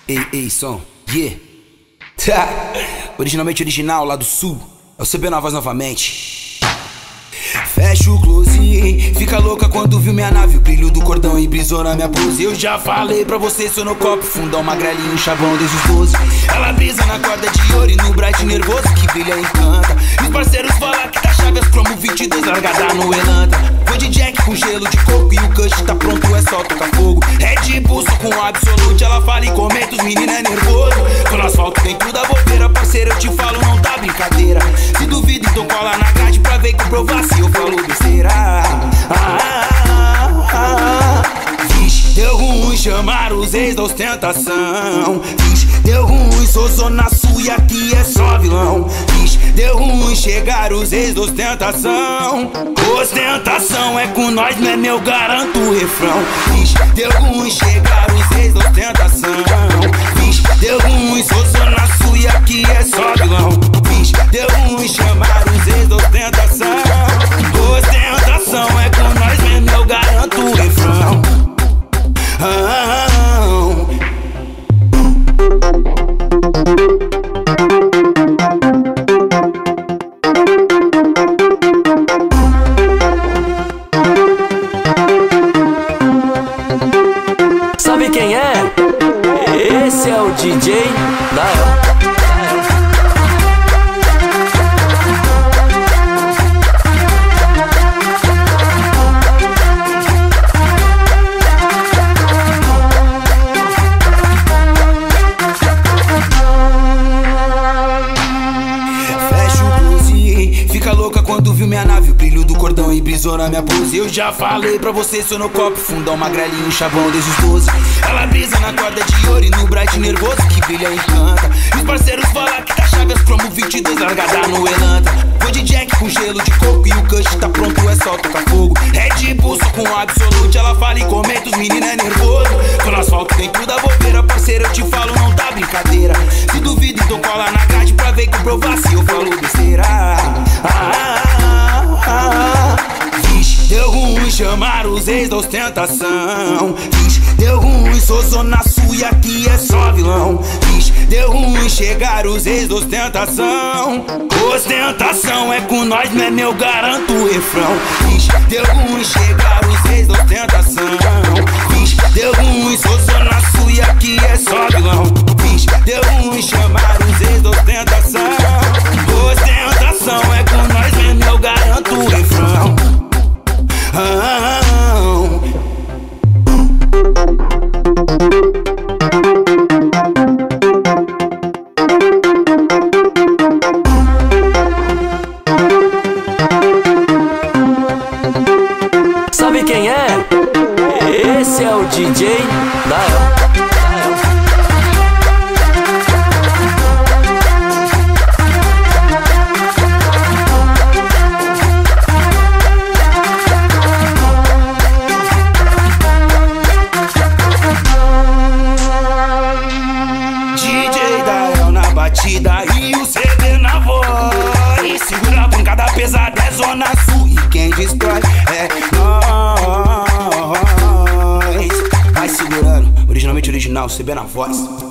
Ei, som, yeah. Originalmente original, lá do sul. É o CB na voz novamente. Fecha o close, fica louca quando viu minha nave, o brilho do cordão e brisou na minha pose. Eu já falei pra você, sou no copo, fundão, magrelinho, chavão desde os 12. Ela brisa na corda de ouro e no bright nervoso, que brilha e encanta. E os parceiros falam que tá chave, as cromo 22, largada no Elanta. Vou de Jack com gelo de coco e o Kush tá pronto, é só tocar fogo. Red Bull só com absolute, ela fala e comenta, os meninos é nervoso. Tô no asfalto dentro da bobeira, parceiro, eu te falo, não tá brincadeira. Se duvida, então cola na grade pra ver que eu provasse, eu falo besteira. Vixe, deu ruim chamar os ex da ostentação. Vixe, deu ruim, sou zona sul e aqui é só vilão. Vixe, deu ruim chegar os ex da ostentação. Ostentação é com nós, não é meu, garanto o refrão. Vixe, deu ruim chegar os ex da ostentação. Vixe, deu ruim, sou zona sul e aqui é só vilão. Vixe, deu ruim chamar os ex da ostentação. Ostentação é com nós mesmo, eu garanto o refrão. Sabe quem é? Esse é o DJ Dael. Fica louca quando viu minha nave, o brilho do cordão e brisou na minha pose. Eu já falei pra você, sou no copo, fundão, magrelinho, chavão desde os 12. Ela brisa na corda de ouro e no bright nervoso, que brilha e encanta. E os parceiros falam que tá chave, as cromo 22, largada no Elanta. Vou de Jack com gelo de coco e o Kush tá pronto, é só tocar fogo. Red Bull só com absolute, ela fala e comenta, os meninos é nervoso. Tô no asfalto dentro da bobeira, parceiro, eu te falo, não tá brincadeira. Se duvida, então cola na grade pra ver que eu provasse, eu falo besteira. Vixe, deu ruim chamar os ex da ostentação. Vixe, deu ruim, sou zona sul e aqui é só vilão. Vixe, deu ruim chegar os ex da ostentação. Ostentação é com nós, não é meu, garanto o refrão. Vixe, deu ruim chegar os ex da ostentação. Vixe, deu ruim, sou zona sul e aqui é só vilão. Vixe, deu ruim chamar os ex da ostentação. Ostentação é com nós mesmo, eu garanto o refrão. Sabe quem é? Esse é o DJ Dael. Batida e o CD na voz. Segura a pancada pesada, é zona sul e quem destrói é nós. Vai segurando, originalmente original, CB na voz.